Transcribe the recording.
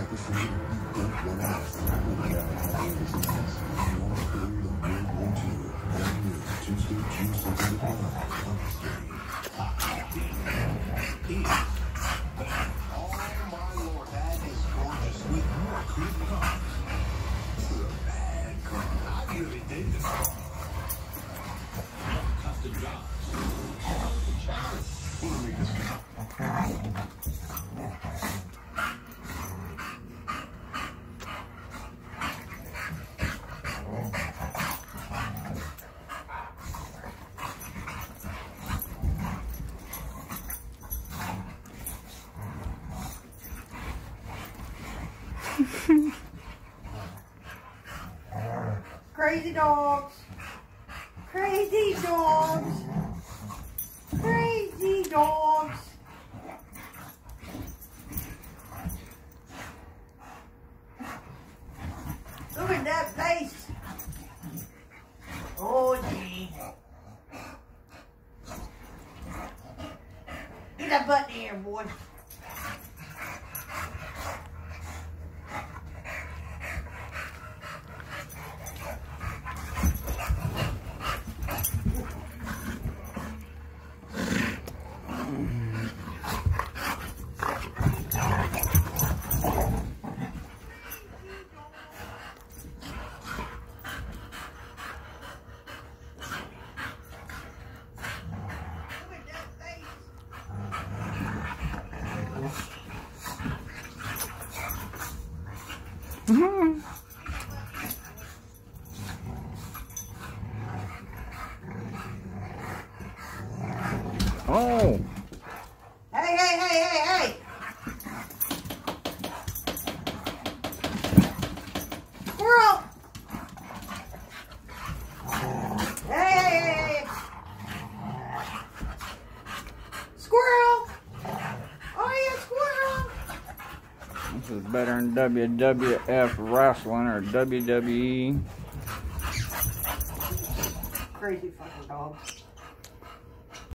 Crazy dogs. Crazy dogs. Crazy dogs. Look at that face. Oh, gee. Get that butt in the air, boy. Oh. Hey, hey, hey, hey, hey. Squirrel. Hey, hey, hey, hey. Squirrel. Oh, yeah, squirrel. This is better than WWF wrestling or WWE. Crazy fucking dog.